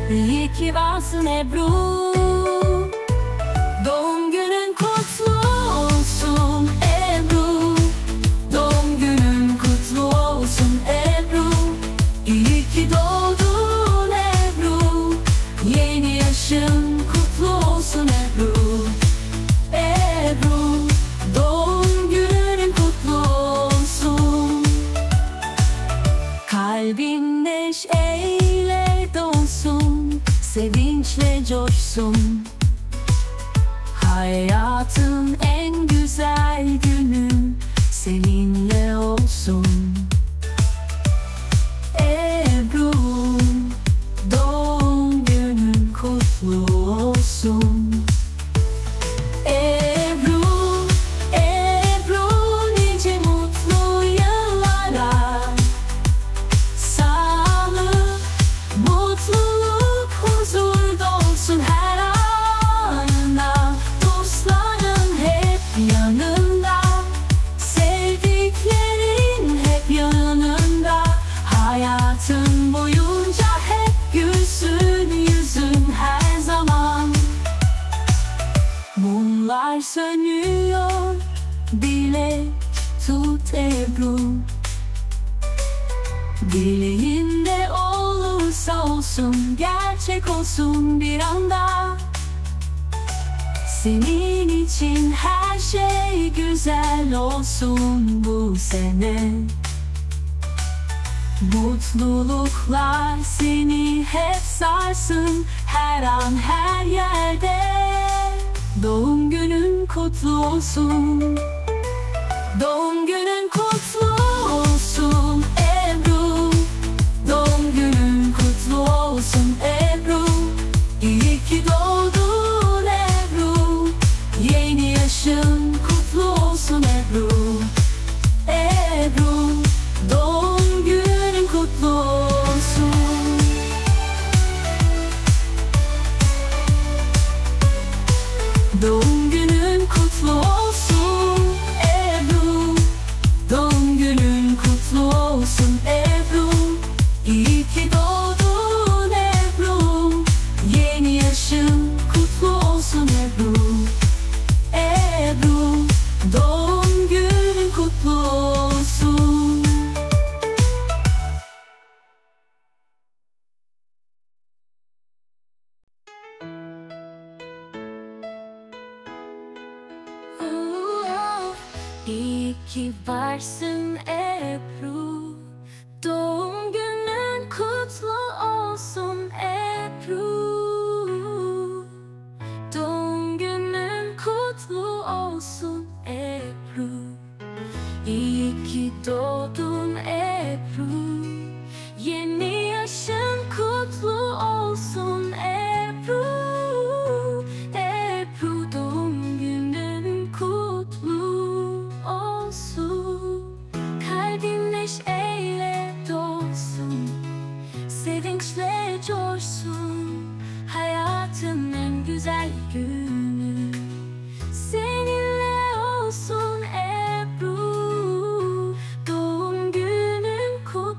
İyi ki varsın Ebru. Doğum günün kutlu olsun Ebru. Doğum günün kutlu olsun Ebru. İyi ki doğdun Ebru. Yeni yaşın kutlu olsun Ebru. Ebru, doğum günün kutlu olsun. Kalbin neşeyle dolsun, sevinçle coşsun. Hayatın en güzel günü seninle olsun. Ebru, doğum günün kutlu olsun. Ebru, Ebru, nice mutlu yıllara. Sağlık, mutluluk, huzur dolsun her anına. Dostların hep yanında, sevdiklerin hep yanında. Hayatın boyunca hep gülsün yüzün her zaman. Mumlar sönüyor, dilek tut Ebru. Dileğinde olursa olsun, gerçek olsun bir anda. Senin için her şey güzel olsun bu sene. Mutluluklar seni hep sarsın her an her yerde. Doğum günün kutlu olsun. Doğum günün kutlu olsun Ebru. Doğum günün kutlu olsun Ebru. İyi ki doğdun Ebru. Yeni yaşın kutlu olsun Ebru. Ebru, doğum günün kutlu olsun. Doğum günün kutlu olsun Ebru. Doğum günün kutlu olsun Ebru. İyi ki doğdun Ebru. Yeni yaşın kutlu olsun Ebru. Ebru, doğum günün kutlu olsun. İyi ki varsın Ebru. Doğum günün kutlu olsun Ebru. Doğum günün kutlu olsun Ebru. İyi ki doğdun Ebru. Yeni yaşın kutlu olsun Ebru. Ebru, doğum günün kutlu olsun. Kalbin neşeyle dolsun, sevinçle coşsun. Hayatın en güzel günü seninle olsun Ebru. Doğum günün kutlu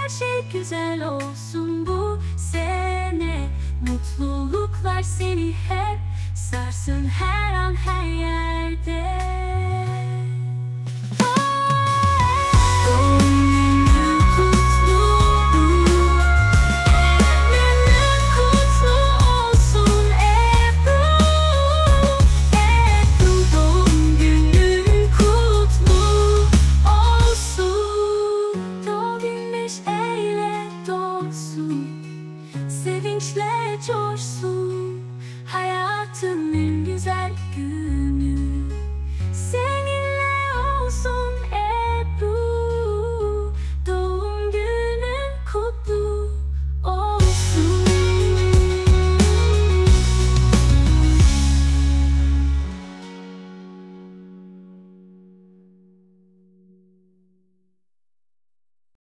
her şey güzel olsun bu sene. Mutluluklar seni hep sarsın her an her yerde. Sevinçle coşsun hayatın.